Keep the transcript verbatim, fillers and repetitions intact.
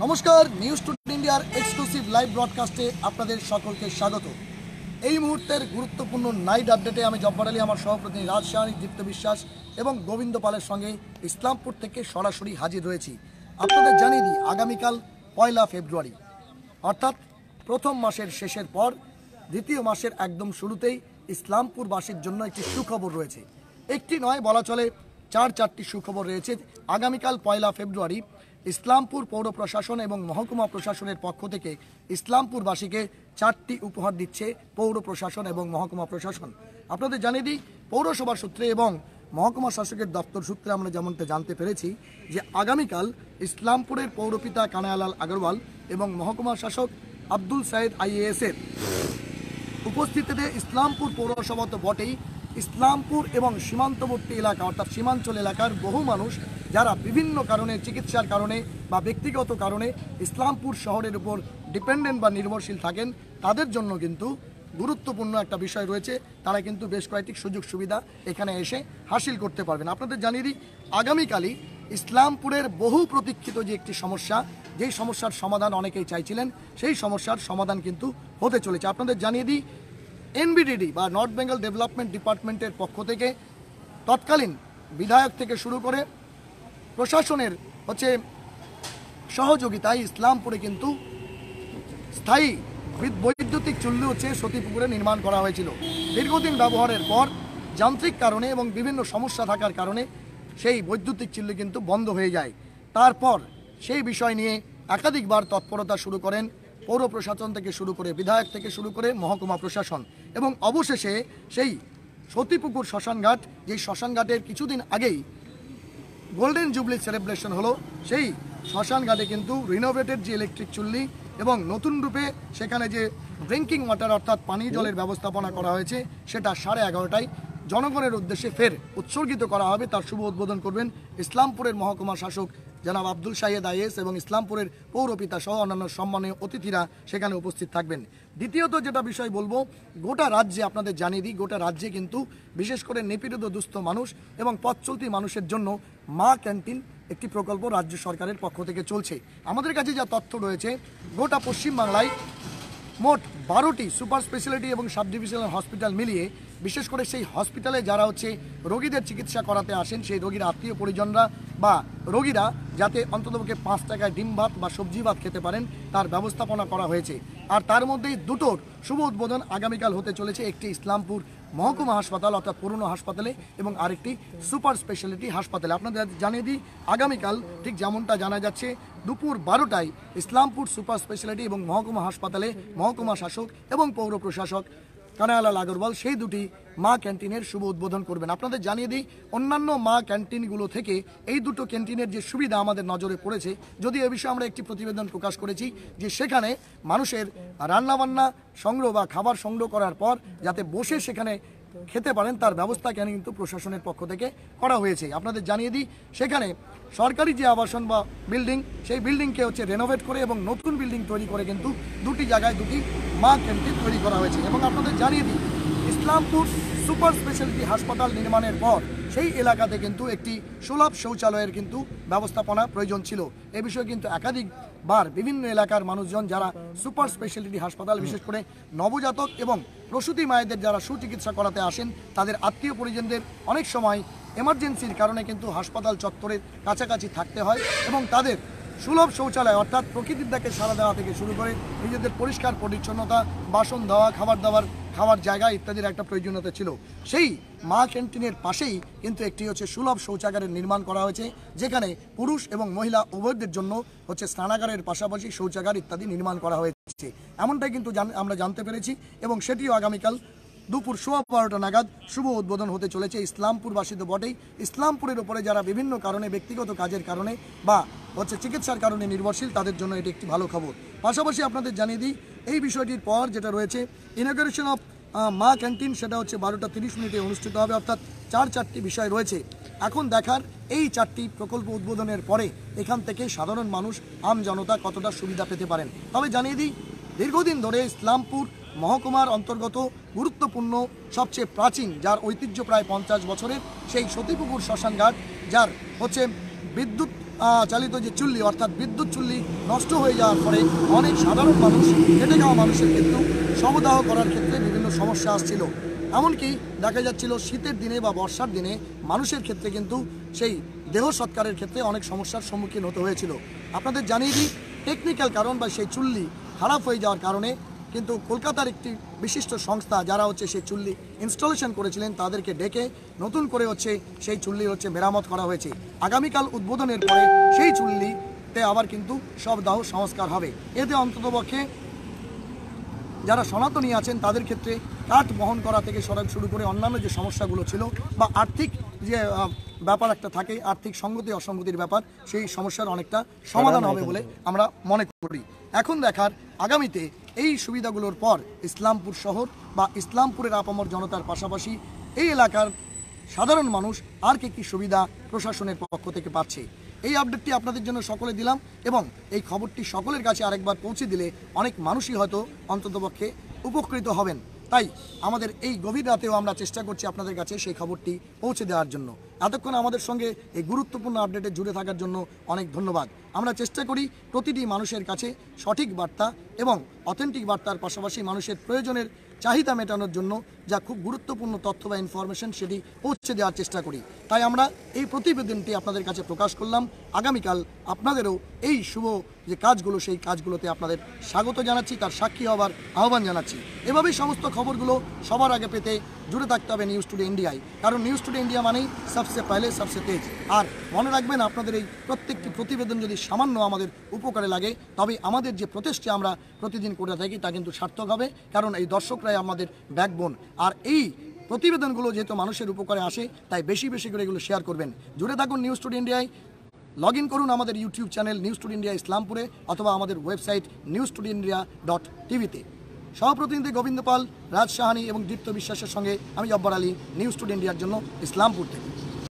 নমস্কার, news today ইন্ডিয়ার exclusive live ব্রডকাস্টে আপনাদের সকলকে স্বাগত। এই মুহূর্তের গুরুত্বপূর্ণ নাইট আপডেটে আমি জব্বার আলী, আমার সহপ্রতিনিধি রাজশাহী দীপ্ত বিশ্বাস এবং গোবিন্দ পালের সঙ্গে ইসলামপুর থেকে সরাসরি হাজির রয়েছি। আপনাদের জানিয়ে দিই, আগামীকাল পয়লা ফেব্রুয়ারি অর্থাৎ প্রথম মাসের শেষের পর দ্বিতীয় মাসের একদম শুরুতেই ইসলামপুরবাসীর জন্য একটি সুখবর রয়েছে। একটি নয়, বলা চলে চার চারটি সুখবর রয়েছে। আগামীকাল পয়লা ফেব্রুয়ারি ইসলামপুর পৌর প্রশাসন এবং মহকুমা প্রশাসনের পক্ষ থেকে ইসলামপুরবাসীকে চারটি উপহার দিচ্ছে পৌর প্রশাসন এবং মহকুমা প্রশাসন। আপনাদের জানিয়ে দিই, পৌরসভা সূত্রে এবং মহকুমা শাসকের দপ্তর সূত্রে আমরা যেমনটা জানতে পেরেছি যে আগামীকাল ইসলামপুরের পৌরপিতা কানায়ালাল আগরওয়াল এবং মহকুমা শাসক আব্দুল সাইদ আইএএসের উপস্থিতিতে ইসলামপুর পৌরসভা তো বটেই, ইসলামপুর এবং সীমান্তবর্তী এলাকা অর্থাৎ সীমাঞ্চল এলাকার বহু মানুষ যারা বিভিন্ন কারণে, চিকিৎসার কারণে বা ব্যক্তিগত কারণে ইসলামপুর শহরের উপর ডিপেন্ডেন্ট বা নির্ভরশীল থাকেন, তাদের জন্য কিন্তু গুরুত্বপূর্ণ একটা বিষয় রয়েছে। তারা কিন্তু বেশ কয়েকটি সুযোগ সুবিধা এখানে এসে হাসিল করতে পারবেন। আপনাদের জানিয়ে দিই, আগামীকালই ইসলামপুরের বহু প্রতীক্ষিত যে একটি সমস্যা, যেই সমস্যার সমাধান অনেকেই চাইছিলেন, সেই সমস্যার সমাধান কিন্তু হতে চলেছে। আপনাদের জানিয়ে দিই, এনবিডিডি বা নর্থ বেঙ্গল ডেভেলপমেন্ট ডিপার্টমেন্টের পক্ষ থেকে তৎকালীন বিধায়ক থেকে শুরু করে প্রশাসনের হচ্ছে সহযোগিতায় ইসলামপুরে কিন্তু স্থায়ী বৈদ্যুতিক চুল্লি হচ্ছে সতীপুকুরে নির্মাণ করা হয়েছিল। দীর্ঘদিন ব্যবহারের পর যান্ত্রিক কারণে এবং বিভিন্ন সমস্যা থাকার কারণে সেই বৈদ্যুতিক চুল্লি কিন্তু বন্ধ হয়ে যায়। তারপর সেই বিষয় নিয়ে একাধিকবার তৎপরতা শুরু করেন পৌর প্রশাসন থেকে শুরু করে, বিধায়ক থেকে শুরু করে মহকুমা প্রশাসন, এবং অবশেষে সেই সতীপুকুর শ্মশানঘাট, যেই শ্মশানঘাটের কিছুদিন আগেই গোল্ডেন জুবলি সেলিব্রেশন হলো, সেই শ্মশানঘাটে কিন্তু রিনোভেটেড যে ইলেকট্রিক চুল্লি এবং নতুন রূপে সেখানে যে ড্রিঙ্কিং ওয়াটার অর্থাৎ পানীয় জলের ব্যবস্থাপনা করা হয়েছে, সেটা সাড়ে এগারোটায় জনগণের উদ্দেশ্যে ফের উৎসর্গিত করা হবে। তার শুভ উদ্বোধন করবেন ইসলামপুরের মহকুমা শাসক জনাব আব্দুল সাইদ আইএস এবং ইসলামপুরের পৌরপিতা সহ অন্যান্য সম্মানীয় অতিথিরা সেখানে উপস্থিত থাকবেন। দ্বিতীয়ত যেটা বিষয় বলবো, গোটা রাজ্যে আপনাদের জানিয়ে দিই, গোটা রাজ্যে কিন্তু বিশেষ করে নিপীড়িত দুস্থ মানুষ এবং পথ চলতি মানুষের জন্য মা ক্যান্টিন একটি প্রকল্প রাজ্য সরকারের পক্ষ থেকে চলছে। আমাদের কাছে যা তথ্য রয়েছে, গোটা পশ্চিমবাংলায় মোট বারোটি সুপার স্পেশালিটি এবং সাব ডিভিশনাল হসপিটাল মিলিয়ে, বিশেষ করে সেই হসপিটালে যারা হচ্ছে রোগীদের চিকিৎসা করাতে আসেন, সেই রোগীর আত্মীয় পরিজনরা বা রোগীরা যাতে অন্ততপক্ষে পাঁচ টাকায় ডিম ভাত বা সবজি ভাত খেতে পারেন, তার ব্যবস্থাপনা করা হয়েছে। আর তার মধ্যেই দুটোর শুভ উদ্বোধন আগামীকাল হতে চলেছে। একটি ইসলামপুর মহকুমা হাসপাতাল অর্থাৎ পুরনো হাসপাতালে এবং আরেকটি সুপার স্পেশালিটি হাসপাতালে। আপনাদের জানিয়ে দিই, আগামীকাল ঠিক যেমনটা জানা যাচ্ছে, দুপুর বারোটায় ইসলামপুর সুপার স্পেশালিটি এবং মহকুমা হাসপাতালে মহকুমা শাসক এবং পৌর প্রশাসক কানায়ালাল আগরওয়াল সেই দুটি মা ক্যান্টিনের শুভ উদ্বোধন করবেন। আপনাদের জানিয়ে দিই, অন্যান্য মা ক্যান্টিনগুলো থেকে এই দুটো ক্যান্টিনের যে সুবিধা আমাদের নজরে পড়েছে, যদি এ বিষয়ে আমরা একটি প্রতিবেদন প্রকাশ করেছি যে সেখানে মানুষের রান্নাবান্না সংগ্রহ বা খাবার সংগ্রহ করার পর যাতে বসে সেখানে খেতে পারেন, তার ব্যবস্থা কেন কিন্তু প্রশাসনের পক্ষ থেকে করা হয়েছে। আপনাদের জানিয়ে দিই, সেখানে সরকারি যে আবাসন বা বিল্ডিং, সেই বিল্ডিংকে হচ্ছে রেনোভেট করে এবং নতুন বিল্ডিং তৈরি করে কিন্তু দুটি জায়গায় দুটি মা ক্যান্টিন তৈরি করা হয়েছে। এবং আপনাদের জানিয়ে দিই, ইসলামপুর সুপার স্পেশালিটি হাসপাতাল নির্মাণের পর সেই এলাকাতে কিন্তু একটি সুলভ শৌচালয়ের কিন্তু ব্যবস্থাপনা প্রয়োজন ছিল। এ বিষয়ে কিন্তু একাধিকবার বিভিন্ন এলাকার মানুষজন যারা সুপার স্পেশালিটি হাসপাতাল, বিশেষ করে নবজাতক এবং প্রসূতি মায়েদের যারা সুচিকিৎসা করাতে আসেন, তাদের আত্মীয় পরিজনদের অনেক সময় এমার্জেন্সির কারণে কিন্তু হাসপাতাল চত্বরের কাছাকাছি থাকতে হয় এবং তাদের সুলভ শৌচালয় অর্থাৎ প্রকৃতির ডাকে সাড়া দেওয়া থেকে শুরু করে নিজেদের পরিষ্কার পরিচ্ছন্নতা, বাসন ধোয়া, খাবার দাবার খাওয়ার জায়গা ইত্যাদির একটা প্রয়োজনীয়তা ছিল। সেই মা ক্যান্টিনের পাশেই কিন্তু একটি হচ্ছে সুলভ শৌচাগারের নির্মাণ করা হয়েছে, যেখানে পুরুষ এবং মহিলা উভয়দের জন্য হচ্ছে স্নানাগারের পাশাপাশি শৌচাগার ইত্যাদি নির্মাণ করা হয়েছে, এমনটাই কিন্তু আমরা জানতে পেরেছি। এবং সেটিও আগামীকাল দুপুর সোয়া বারোটা নাগাদ শুভ উদ্বোধন হতে চলেছে। ইসলামপুরবাসী তো বটেই, ইসলামপুরের উপরে যারা বিভিন্ন কারণে, ব্যক্তিগত কাজের কারণে বা হচ্ছে চিকিৎসার কারণে নির্ভরশীল, তাদের জন্য এটি একটি ভালো খবর। পাশাপাশি আপনাদের জানিয়ে দিই, এই বিষয়টির পর যেটা রয়েছে ইনঅগারেশন অফ মা ক্যান্টিন, সেটা হচ্ছে বারোটা তিরিশ মিনিটে অনুষ্ঠিত হবে। অর্থাৎ চার চারটি বিষয় রয়েছে। এখন দেখার এই চারটি প্রকল্প উদ্বোধনের পরে এখান থেকে সাধারণ মানুষ, আম জনতা কতটা সুবিধা পেতে পারেন। তবে জানিয়ে দিই, দীর্ঘদিন ধরে ইসলামপুর মহকুমার অন্তর্গত গুরুত্বপূর্ণ সবচেয়ে প্রাচীন, যার ঐতিহ্য প্রায় পঞ্চাশ বছরের, সেই সতীপুকুর শ্মশানঘাট, যার হচ্ছে বিদ্যুৎ চালিত যে চুল্লি অর্থাৎ বিদ্যুৎ চুল্লি নষ্ট হয়ে যাওয়ার ফলে অনেক সাধারণ মানুষ খেটে খাওয়া মানুষের কিন্তু শবদাহ করার ক্ষেত্রে বিভিন্ন সমস্যা আসছিল। এমনকি দেখা যাচ্ছিল শীতের দিনে বা বর্ষার দিনে মানুষের ক্ষেত্রে কিন্তু সেই দেহ সৎকারের ক্ষেত্রে অনেক সমস্যার সম্মুখীন হতে হয়েছিল। আপনাদের জানিয়ে দিই, টেকনিক্যাল কারণ বা সেই চুল্লি খারাপ হয়ে যাওয়ার কারণে কিন্তু কলকাতার একটি বিশিষ্ট সংস্থা যারা হচ্ছে সেই চুল্লি ইনস্টলেশন করেছিলেন তাদেরকে ডেকে নতুন করে হচ্ছে সেই চুল্লি হচ্ছে মেরামত করা হয়েছে। আগামীকাল উদ্বোধনের পরে সেই চুল্লিতে আবার কিন্তু শবদাহ সংস্কার হবে। এতে অন্ততপক্ষে যারা সনাতনী আছেন তাদের ক্ষেত্রে কাঠ বহন করা থেকে শুরু করে অন্যান্য যে সমস্যাগুলো ছিল বা আর্থিক যে ব্যাপার একটা থাকে, আর্থিক সঙ্গতি অসঙ্গতির ব্যাপার, সেই সমস্যার অনেকটা সমাধান হবে বলে আমরা মনে করি। এখন দেখার আগামীতে এই সুবিধাগুলোর পর ইসলামপুর শহর বা ইসলামপুরের আপামর জনতার পাশাপাশি এই এলাকার সাধারণ মানুষ আর কি কী সুবিধা প্রশাসনের পক্ষ থেকে পাচ্ছে, এই আপডেটটি আপনাদের জন্য সকলে দিলাম এবং এই খবরটি সকলের কাছে আরেকবার পৌঁছে দিলে অনেক মানুষই হয়তো অন্ততপক্ষে উপকৃত হবেন। তাই আমাদের এই গভীর রাতেও আমরা চেষ্টা করছি আপনাদের কাছে সেই খবরটি পৌঁছে দেওয়ার জন্য। এতক্ষণ আমাদের সঙ্গে এই গুরুত্বপূর্ণ আপডেটে জুড়ে থাকার জন্য অনেক ধন্যবাদ। আমরা চেষ্টা করি প্রতিটি মানুষের কাছে সঠিক বার্তা এবং অথেন্টিক বার্তার পাশাপাশি মানুষের প্রয়োজনের চাহিদা মেটানোর জন্য যা খুব গুরুত্বপূর্ণ তথ্য বা ইনফরমেশন সেটি পৌঁছে দেওয়ার চেষ্টা করি। তাই আমরা এই প্রতিবেদনটি আপনাদের কাছে প্রকাশ করলাম। আগামীকাল আপনাদেরও এই শুভ যে কাজগুলো সেই কাজগুলোতে আপনাদের স্বাগত জানাচ্ছি, তার সাক্ষী হবার আহ্বান জানাচ্ছি। এভাবেই সমস্ত খবরগুলো সবার আগে পেতে জুড়ে থাকতে হবে নিউজ টুডে ইন্ডিয়ায়, কারণ নিউজ টুডে ইন্ডিয়া মানেই সবচেয়ে পহলে সবচেয়ে তেজ। আর মনে রাখবেন, আপনাদের এই প্রত্যেকটি প্রতিবেদন যদি সামান্য আমাদের উপকারে লাগে তবে আমাদের যে প্রচেষ্টা আমরা প্রতিদিন করে থাকি তা কিন্তু সার্থক হবে, কারণ এই দর্শকরাই আমাদের ব্যাকবোন। আর এই প্রতিবেদনগুলো যেহেতু মানুষের উপকারে আসে তাই বেশি বেশি করে এগুলো শেয়ার করবেন। জুড়ে থাকুন নিউজ টুডে ইন্ডিয়ায়, লগ ইন করুন আমাদের YouTube channel news today India ইসলামপুরে অথবা আমাদের website news today India dot টিভিতে। সহপ্রতিনিধি গোবিন্দ পাল, রাজ সাহানি এবং দীপ্ত বিশ্বাসের সঙ্গে আমি জব্বার আলী, নিউজ টুডে ইন্ডিয়ার জন্য ইসলামপুর থেকে।